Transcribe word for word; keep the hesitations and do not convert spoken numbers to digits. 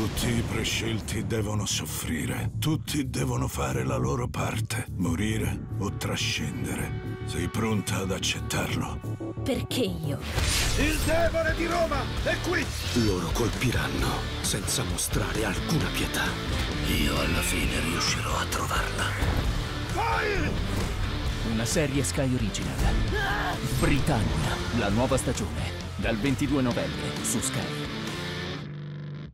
Tutti i prescelti devono soffrire. Tutti devono fare la loro parte. Morire o trascendere. Sei pronta ad accettarlo? Perché io? Il demone di Roma è qui! Loro colpiranno senza mostrare alcuna pietà. Io alla fine riuscirò a trovarla. Vai! Una serie Sky Original. Britannia, la nuova stagione. Dal ventidue novembre su Sky.